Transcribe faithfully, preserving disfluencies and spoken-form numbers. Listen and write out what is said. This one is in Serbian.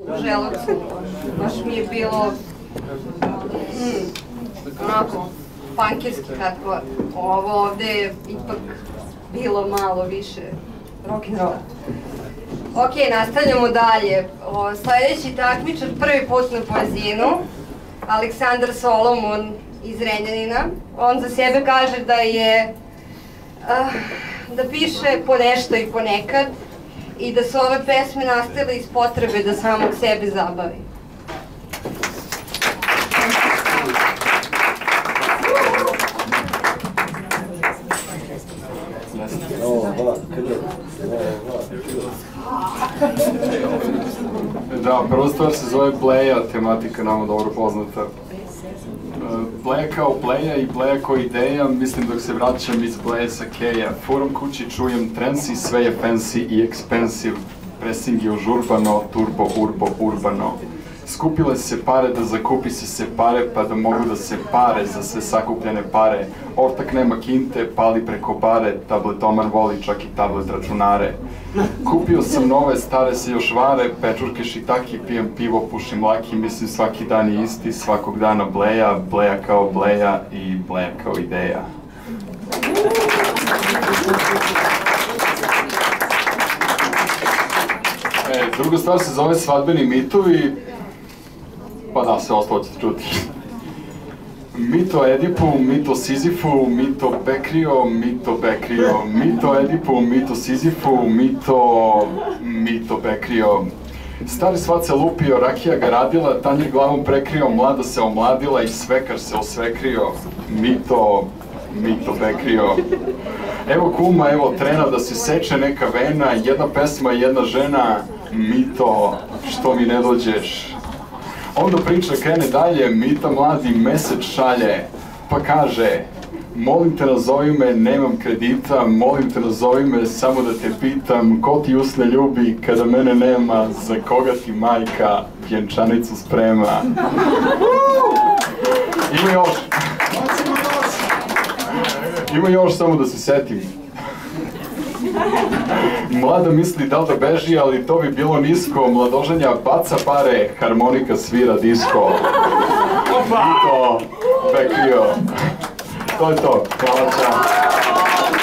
U želucu, baš mi je bilo mm, onako punkirski hardcore. Ovo ovde je ipak bilo malo više rock'n'roll. Ok, nastavljamo dalje. O, sledeći takmičar prvi put na Poezinu, Aleksandar Solomon iz Renjanina. On za sebe kaže da je uh, da piše ponešto i ponekad i da su ove pesme nastale iz potrebe da samog sebe zabavi. Da, prva stvar se zove Bleja, tematika nama dobro poznata. Bleja kao Bleja i Bleja kao ideja, mislim dok se vraćam iz Bleje sa Keja. Forum kući čujem trensi, sve je fancy i expensive. Pressing je užurbano, turbo, urbo, urbano. Skupile se pare da zakupi se se pare, pa da mogu da se pare za sve sakupljene pare. Ortak nema kinte, pali preko bare, tabletoman voli čak i tablet računare. Kupio sam nove, stare se još vare, pečurke šitaki, pijem pivo, pušim laki, mislim svaki dan je isti, svakog dana Bleja, Bleja kao Bleja i Bleja kao ideja. E, druga stvar se zove svadbeni mitovi, pa da, sve ostalo ćete čuti. Mito Edipu, mito Sizifu, mito Bekrio, mito Bekrio, mito Edipu, mito Sizifu, mito, mito Bekrio. Stari svat se lupio, rakija ga radila, tanjir glavom prekrio, mlada se omladila i svekar se osvekrio. Mito, mito Bekrio. Evo kuma, evo trena da se seče neka vena, jedna pesma, jedna žena, mito, što mi ne dođeš. Onda priča krene dalje, Mita mladi mesec šalje, pa kaže: molim te nazovi me, nemam kredita, molim te nazovi me, samo da te pitam, ko ti usne ljubi kada mene nema, za koga ti majka vjenčanicu sprema. Ima još. Ima još, samo da se setim. Mlada misli da li da beži, ali to bi bilo nisko. Mladoženja baca pare, harmonika svira disko. I to, Bekrio. To je to. Hvala, čao.